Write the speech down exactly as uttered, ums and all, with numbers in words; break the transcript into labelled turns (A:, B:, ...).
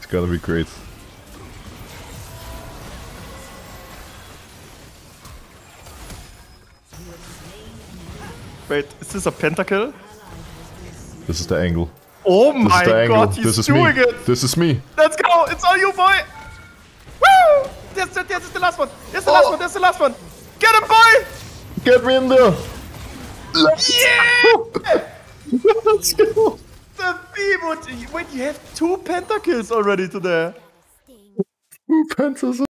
A: gonna be great.
B: Wait, is this a pentakill?
A: This is the angle.
B: Oh
A: This
B: my
A: is the angle.
B: god, he's
A: This is
B: doing
A: me.
B: it!
A: This is me.
B: Let's go! It's all you, boy! Woo! This, this, this is the last one! This is the
A: Oh.
B: last one! This is the last one! Get him, boy!
A: Get me in there.
B: Yeah!
A: Let's go.
B: The Teemo... Wait, you have two pentakills already today.
A: Who pentas